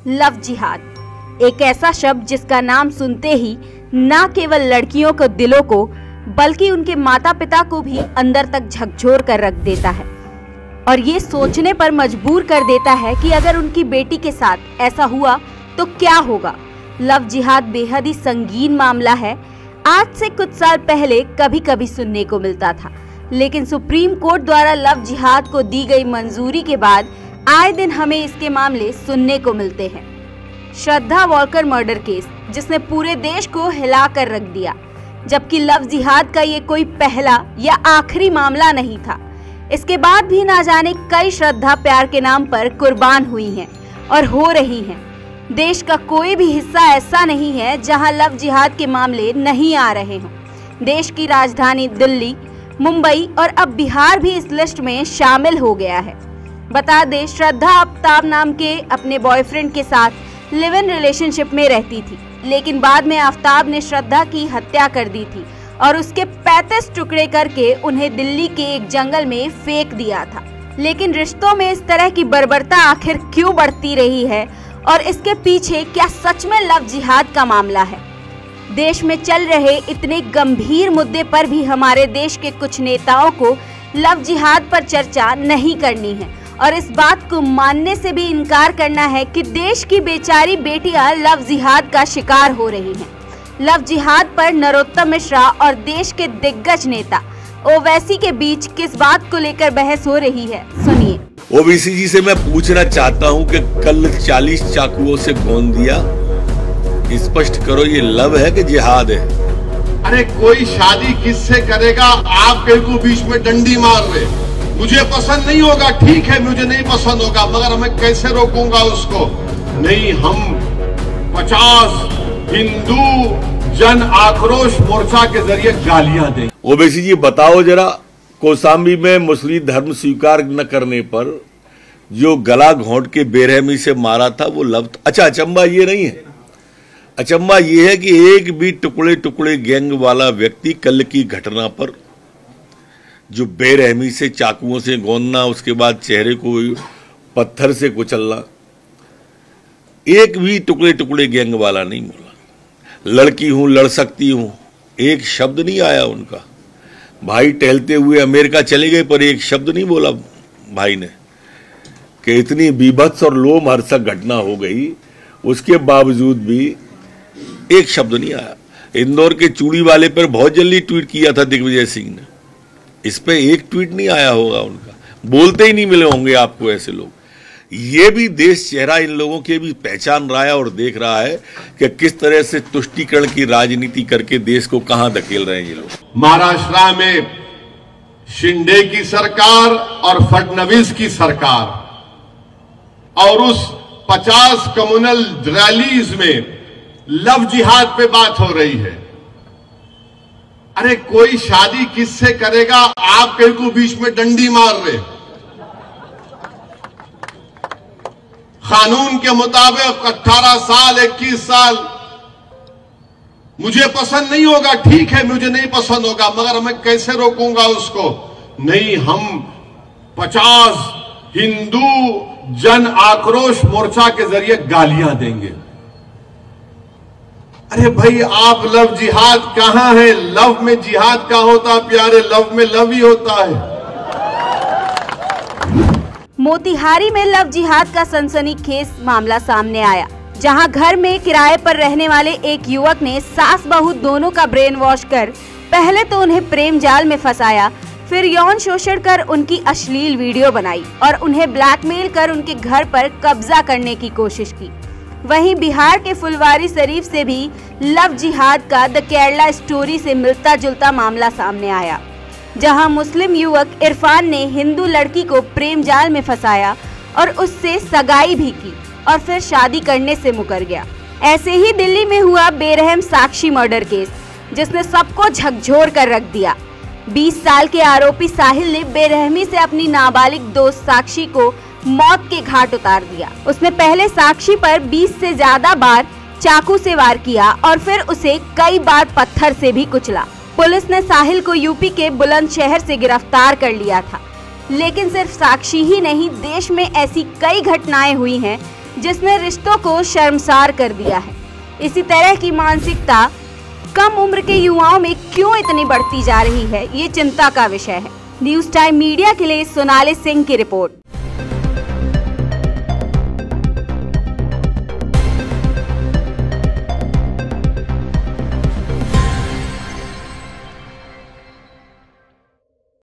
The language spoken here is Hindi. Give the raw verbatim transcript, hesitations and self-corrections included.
लव जिहाद, एक ऐसा शब्द जिसका नाम सुनते ही न केवल लड़कियों को दिलों को बल्कि उनके माता पिता को भी अंदर तक झकझोर कर रख देता है और ये सोचने पर मजबूर कर देता है कि अगर उनकी बेटी के साथ ऐसा हुआ तो क्या होगा। लव जिहाद बेहद ही संगीन मामला है। आज से कुछ साल पहले कभी कभी सुनने को मिलता था, लेकिन सुप्रीम कोर्ट द्वारा लव जिहाद को दी गई मंजूरी के बाद आए दिन हमें इसके मामले सुनने को मिलते हैं। श्रद्धा वॉकर मर्डर केस जिसने पूरे देश को हिला कर रख दिया, जबकि लव जिहाद का ये कोई पहला या आखिरी मामला नहीं था। इसके बाद भी ना जाने कई श्रद्धा प्यार के नाम पर कुर्बान हुई हैं और हो रही हैं। देश का कोई भी हिस्सा ऐसा नहीं है जहां लव जिहाद के मामले नहीं आ रहे हों। देश की राजधानी दिल्ली, मुंबई और अब बिहार भी इस लिस्ट में शामिल हो गया है। बता दें, श्रद्धा आफ्ताब नाम के अपने बॉयफ्रेंड के साथ लिव इन रिलेशनशिप में रहती थी, लेकिन बाद में आफ्ताब ने श्रद्धा की हत्या कर दी थी और उसके पैंतीस टुकड़े करके उन्हें दिल्ली के एक जंगल में फेंक दिया था। लेकिन रिश्तों में इस तरह की बर्बरता आखिर क्यों बढ़ती रही है और इसके पीछे क्या सच में लव जिहाद का मामला है? देश में चल रहे इतने गंभीर मुद्दे पर भी हमारे देश के कुछ नेताओं को लव जिहाद पर चर्चा नहीं करनी है और इस बात को मानने से भी इनकार करना है कि देश की बेचारी बेटियां लव जिहाद का शिकार हो रही हैं। लव जिहाद पर नरोत्तम मिश्रा और देश के दिग्गज नेता ओवैसी के बीच किस बात को लेकर बहस हो रही है, सुनिए। ओवैसी जी से मैं पूछना चाहता हूं कि कल चालीस चाकुओं से गोंद दिया, स्पष्ट करो, ये लव है कि जिहाद है? अरे कोई शादी किससे करेगा? आप कहीं को बीच में डंडी मार रहे, मुझे पसंद नहीं होगा, ठीक है, मुझे नहीं पसंद होगा, मगर मैं कैसे रोकूंगा उसको? नहीं, हम पचास हिंदू जन आक्रोश मोर्चा के जरिए गालियां देंगे। ओवैसी जी बताओ जरा, कौशाम्बी में मुस्लिम धर्म स्वीकार न करने पर जो गला घोंट के बेरहमी से मारा था वो लव? अच्छा, अचंबा ये नहीं है, अचंबा ये है कि एक भी टुकड़े टुकड़े गैंग वाला व्यक्ति कल की घटना पर जो बेरहमी से चाकुओं से गोंदना, उसके बाद चेहरे को पत्थर से कुचलना, एक भी टुकड़े टुकड़े गैंग वाला नहीं बोला। लड़की हूं, लड़ सकती हूं, एक शब्द नहीं आया उनका। भाई टहलते हुए अमेरिका चले गए पर एक शब्द नहीं बोला भाई ने कि इतनी बीभत्स और लोमहर्षक घटना हो गई, उसके बावजूद भी एक शब्द नहीं आया। इंदौर के चूड़ी वाले पर बहुत जल्दी ट्वीट किया था दिग्विजय सिंह ने, इस पे एक ट्वीट नहीं आया होगा उनका। बोलते ही नहीं मिले होंगे आपको ऐसे लोग। ये भी देश चेहरा इन लोगों के भी पहचान रहा है और देख रहा है कि किस तरह से तुष्टीकरण की राजनीति करके देश को कहां धकेल रहे हैं ये लोग। महाराष्ट्र में शिंदे की सरकार और फडणवीस की सरकार और उस पचास कम्युनल रैलीज में लव जिहाद पे बात हो रही है। अरे कोई शादी किससे करेगा? आप कहीं को बीच में डंडी मार रहे, कानून के मुताबिक अठारह साल इक्कीस साल, मुझे पसंद नहीं होगा, ठीक है, मुझे नहीं पसंद होगा, मगर मैं कैसे रोकूंगा उसको? नहीं, हम पचास हिंदू जन आक्रोश मोर्चा के जरिए गालियां देंगे। अरे भाई, आप लव जिहाद कहां है? लव में जिहाद का होता प्यारे, लव में लव ही होता है। मोतिहारी में लव जिहाद का सनसनीखेज मामला सामने आया, जहां घर में किराए पर रहने वाले एक युवक ने सास बहू दोनों का ब्रेन वॉश कर पहले तो उन्हें प्रेम जाल में फंसाया, फिर यौन शोषण कर उनकी अश्लील वीडियो बनाई और उन्हें ब्लैकमेल कर उनके घर पर कब्जा करने की कोशिश की। वहीं बिहार के फुलवारी शरीफ से भी लव जिहाद का द केरला स्टोरी से मिलता जुलता मामला सामने आया, जहां मुस्लिम युवक इरफान ने हिंदू लड़की को प्रेम जाल में फंसाया और उससे सगाई भी की और फिर शादी करने से मुकर गया। ऐसे ही दिल्ली में हुआ बेरहम साक्षी मर्डर केस, जिसने सबको झकझोर कर रख दिया। बीस साल के आरोपी साहिल ने बेरहमी से अपनी नाबालिग दोस्त साक्षी को मौत के घाट उतार दिया। उसने पहले साक्षी पर बीस से ज्यादा बार चाकू से वार किया और फिर उसे कई बार पत्थर से भी कुचला। पुलिस ने साहिल को यूपी के बुलंदशहर से गिरफ्तार कर लिया था, लेकिन सिर्फ साक्षी ही नहीं, देश में ऐसी कई घटनाएं हुई हैं जिसने रिश्तों को शर्मसार कर दिया है। इसी तरह की मानसिकता कम उम्र के युवाओं में क्यों इतनी बढ़ती जा रही है, ये चिंता का विषय है। न्यूज़ टाइम मीडिया के लिए सोनाली सिंह की रिपोर्ट।